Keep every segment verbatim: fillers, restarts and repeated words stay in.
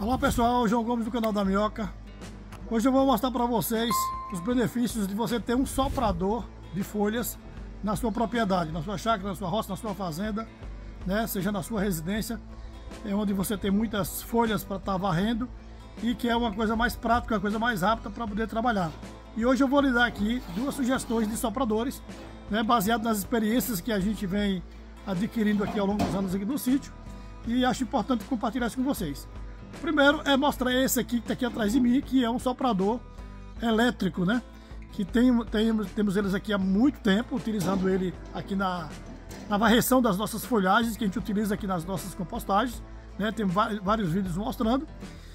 Olá pessoal, João Gomes do canal da Minhoca. Hoje eu vou mostrar para vocês os benefícios de você ter um soprador de folhas na sua propriedade, na sua chácara, na sua roça, na sua fazenda, né? Seja na sua residência, é onde você tem muitas folhas para estar varrendo e que é uma coisa mais prática, uma coisa mais rápida para poder trabalhar. E hoje eu vou lhe dar aqui duas sugestões de sopradores, né, baseado nas experiências que a gente vem adquirindo aqui ao longo dos anos aqui no sítio, e acho importante compartilhar isso com vocês. Primeiro é mostrar esse aqui que está aqui atrás de mim, que é um soprador elétrico, né? Que tem, tem, temos eles aqui há muito tempo, utilizando ele aqui na, na varreção das nossas folhagens, que a gente utiliza aqui nas nossas compostagens, né? Tem vários vídeos mostrando.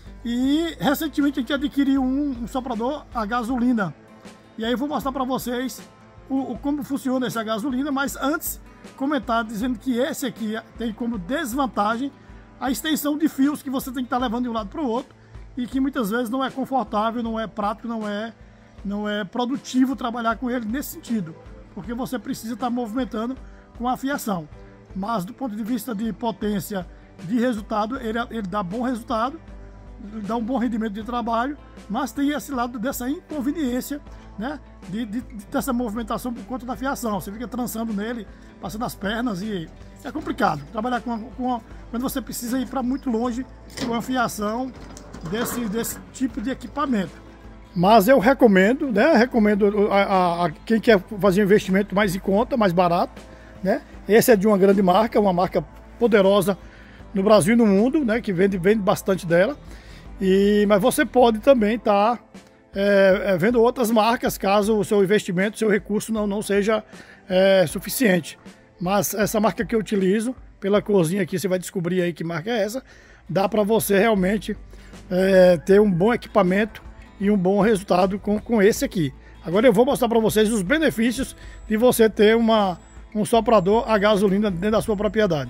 E recentemente a gente adquiriu um, um soprador a gasolina. E aí eu vou mostrar para vocês o, o, como funciona essa gasolina, mas antes comentar dizendo que esse aqui tem como desvantagem a extensão de fios que você tem que estar levando de um lado para o outro e que muitas vezes não é confortável, não é prático, não é, não é produtivo trabalhar com ele nesse sentido, porque você precisa estar movimentando com a fiação. Mas do ponto de vista de potência de resultado, ele, ele dá bom resultado, dá um bom rendimento de trabalho, mas tem esse lado dessa inconveniência, né, de, de, de ter essa movimentação por conta da fiação. Você fica trançando nele, passando as pernas e é complicado trabalhar com, a, com a, quando você precisa ir para muito longe com a fiação desse, desse tipo de equipamento. Mas eu recomendo, né, recomendo a, a, a quem quer fazer um investimento mais em conta, mais barato, né? Esse é de uma grande marca, uma marca poderosa no Brasil e no mundo, né, que vende, vende bastante dela. E, mas você pode também estar tá, é, é, vendo outras marcas, caso o seu investimento, o seu recurso não, não seja é, suficiente. Mas essa marca que eu utilizo, pela corzinha aqui, você vai descobrir aí que marca é essa, dá para você realmente é, ter um bom equipamento e um bom resultado com, com esse aqui. Agora eu vou mostrar para vocês os benefícios de você ter uma, um soprador a gasolina dentro da sua propriedade.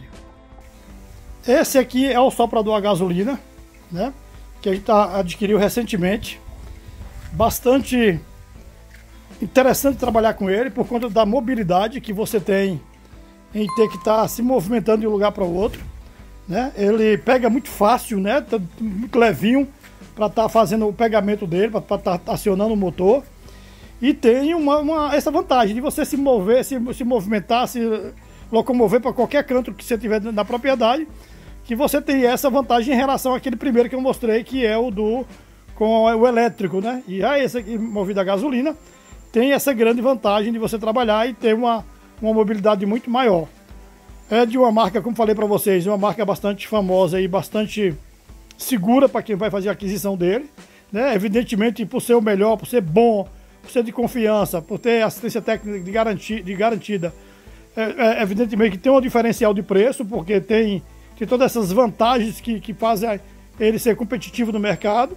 Esse aqui é o soprador a gasolina, né, que a gente tá, adquiriu recentemente. Bastante interessante trabalhar com ele por conta da mobilidade que você tem em ter que estar tá se movimentando de um lugar para o outro, né? Ele pega muito fácil, né? Tá muito levinho para estar tá fazendo o pegamento dele, para estar tá acionando o motor. E tem uma, uma, essa vantagem de você se mover, se, se movimentar, se locomover para qualquer canto que você tiver na propriedade, que você tem essa vantagem em relação àquele primeiro que eu mostrei, que é o do com o elétrico, né? E aí esse aqui, movido a gasolina, tem essa grande vantagem de você trabalhar e ter uma, uma mobilidade muito maior. É de uma marca, como falei para vocês, uma marca bastante famosa e bastante segura para quem vai fazer a aquisição dele, né? Evidentemente, por ser o melhor, por ser bom, por ser de confiança, por ter assistência técnica de, garanti, de garantida, é, é, evidentemente que tem um diferencial de preço, porque tem, tem todas essas vantagens que, que fazem ele ser competitivo no mercado.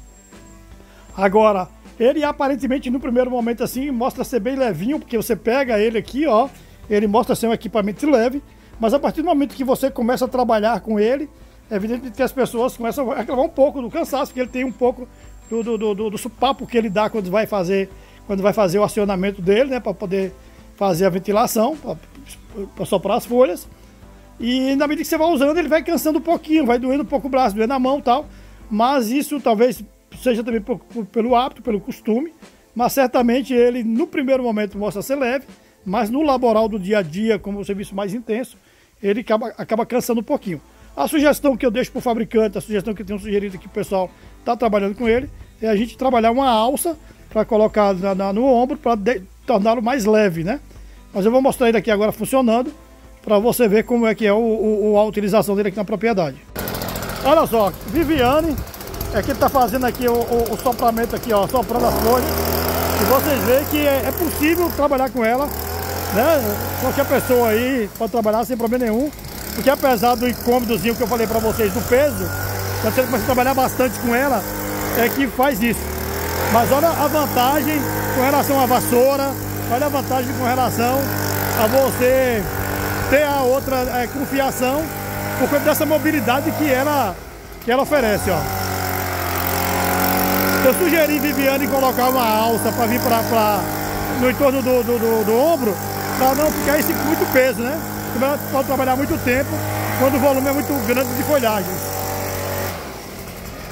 Agora, ele aparentemente no primeiro momento assim mostra ser bem levinho, porque você pega ele aqui, ó, ele mostra ser um equipamento leve, mas a partir do momento que você começa a trabalhar com ele, é evidente que as pessoas começam a reclamar um pouco do cansaço, porque ele tem um pouco do, do, do, do, do supapo que ele dá quando vai fazer, quando vai fazer o acionamento dele, né, para poder fazer a ventilação, para soprar as folhas. E na medida que você vai usando, ele vai cansando um pouquinho, vai doendo um pouco o braço, doendo a mão e tal, mas isso talvez seja também por, por, pelo hábito, pelo costume, mas certamente ele no primeiro momento mostra ser leve, mas no laboral do dia a dia, como o serviço mais intenso, ele acaba, acaba cansando um pouquinho. A sugestão que eu deixo para o fabricante, a sugestão que eu tenho sugerido aqui, o pessoal está trabalhando com ele, é a gente trabalhar uma alça para colocar na, na, no ombro para torná-lo mais leve, né? Mas eu vou mostrar ele aqui agora funcionando, para você ver como é que é o, o, a utilização dele aqui na propriedade. Olha só, Viviane é que está fazendo aqui o, o, o sopramento aqui, ó, soprando as folhas. E vocês veem que é, é possível trabalhar com ela, né? Qualquer pessoa aí pode trabalhar sem problema nenhum, porque apesar do incômodozinho que eu falei para vocês do peso, quando você começa a trabalhar bastante com ela, é que faz isso. Mas olha a vantagem com relação à vassoura, olha a vantagem com relação a você ter a outra é, confiação por conta dessa mobilidade que ela, que ela oferece, ó. Eu sugeri Viviane colocar uma alça para vir pra, pra, no entorno do, do, do, do ombro, para não ficar esse muito peso, né? Ela pode trabalhar muito tempo quando o volume é muito grande de folhagem.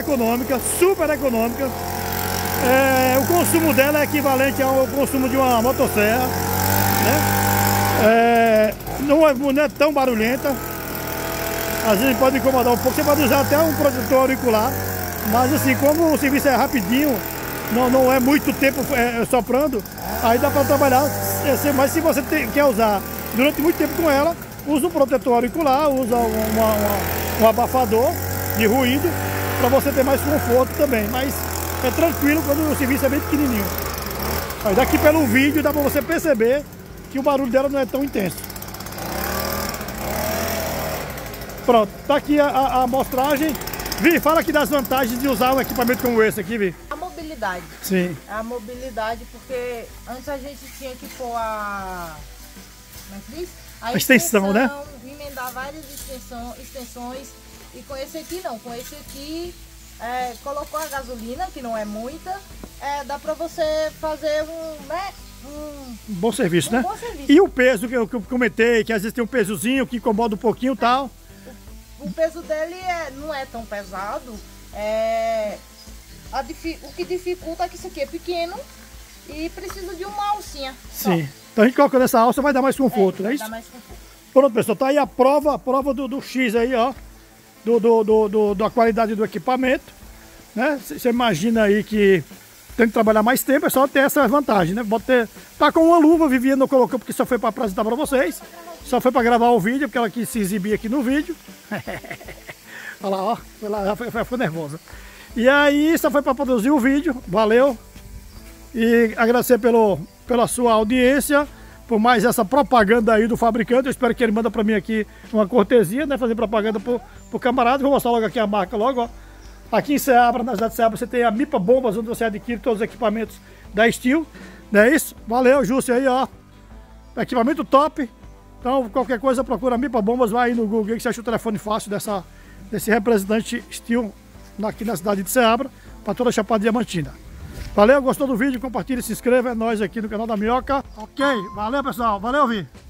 econômica, super econômica. É, o consumo dela é equivalente ao consumo de uma motosserra, né? É, não, é, não é tão barulhenta. Às vezes pode incomodar um pouco, você pode usar até um protetor auricular, mas assim, como o serviço é rapidinho, não, não é muito tempo é, soprando, aí dá para trabalhar. Mas se você tem, quer usar durante muito tempo com ela, usa um protetor auricular, usa uma, uma, um abafador de ruído, para você ter mais conforto também. Mas é tranquilo quando o serviço é bem pequenininho. Aí daqui pelo vídeo dá para você perceber que o barulho dela não é tão intenso. Pronto, tá aqui a, a, a amostragem. Vi, fala aqui das vantagens de usar um equipamento como esse aqui, Vi. A mobilidade. Sim. A mobilidade, porque antes a gente tinha que pôr a... Como é que diz? A, a extensão, extensão, né? Emendar várias extensão, extensões. E com esse aqui não, com esse aqui é, colocou a gasolina, que não é muita, é, dá pra você fazer um, né, um, um bom serviço, um né? Bom serviço. E o peso que eu, que eu comentei, que às vezes tem um pesozinho que incomoda um pouquinho e é. tal. O, o peso dele é, não é tão pesado, é, a, o que dificulta é que isso aqui é pequeno e precisa de uma alcinha. Sim, só. Então a gente colocando essa alça vai dar mais conforto, é, não é isso? Dá mais conforto. Pronto, pessoal, tá aí a prova, a prova do, do X aí, ó. Do, do, do, do, da qualidade do equipamento, né? Você imagina aí que tem que trabalhar mais tempo, é só ter essa vantagem, né? Pode ter, tá com uma luva, Viviane não colocou porque só foi para apresentar para vocês, só foi para gravar o vídeo, porque ela quis se exibir aqui no vídeo. Olha lá, ó, ela ficou, ficou nervosa. E aí, só foi para produzir o vídeo, valeu. E agradecer pelo, pela sua audiência, por mais essa propaganda aí do fabricante. Eu espero que ele manda para mim aqui uma cortesia, né? Fazer propaganda pro, pro camarada. Vou mostrar logo aqui a marca logo, ó. Aqui em Ceabra, na cidade de Ceabra, você tem a Mipa Bombas, onde você adquire todos os equipamentos da Stihl. Não é isso? Valeu, Júcio aí, ó. Equipamento top. Então, qualquer coisa, procura a Mipa Bombas, vai aí no Google, que você acha o telefone fácil dessa, desse representante Stihl aqui na cidade de Ceabra, para toda a Chapada Diamantina. Valeu, gostou do vídeo? Compartilha, se inscreva, é nóis aqui no canal da Minhoca. Ok, valeu pessoal, valeu, Vi.